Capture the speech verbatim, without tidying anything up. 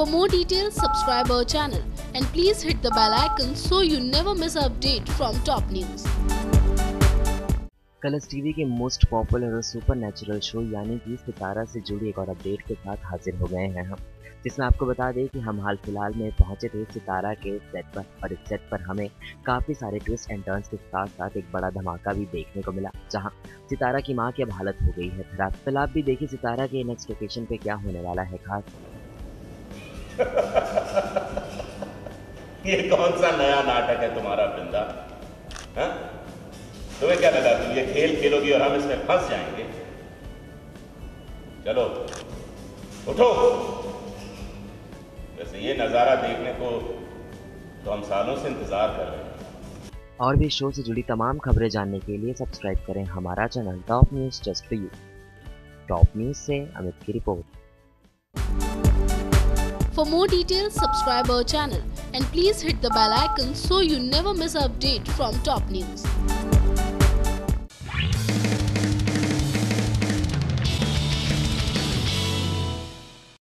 For more details, subscribe our channel and please hit the bell icon so you never miss an update from top news. Colors TV के most popular और super natural show यानी कि सितारा से जुड़ी एक और update के साथ हाजिर हो गए हैं हम, जिसमें आपको बता दें कि हम हाल फिलहाल में पहुंचे थे सितारा के सेट पर और इस सेट पर हमें काफ़ी सारे ट्विस्ट एंड टर्न्स के साथ साथ एक बड़ा धमाका भी देखने को मिला, जहां सितारा की मां की अब हालत हो गई है खराब। फिलहाल आप भी देखिए सितारा के नेक्स्ट लोकेशन पे क्या होने वाला है खास। ये कौन सा नया नाटक है तुम्हारा वृंदा? हाँ? तुम्हें क्या लगा तुम ये खेल खेलोगी और हम इसमें फंस जाएंगे? चलो उठो। वैसे ये नज़ारा देखने को तो हम सालों से इंतजार कर रहे हैं। और भी शो से जुड़ी तमाम खबरें जानने के लिए सब्सक्राइब करें हमारा channel top news just for you. Top news से अमित की रिपोर्ट। For more details, subscribe our channel and please hit the bell icon so you never miss an update from top news.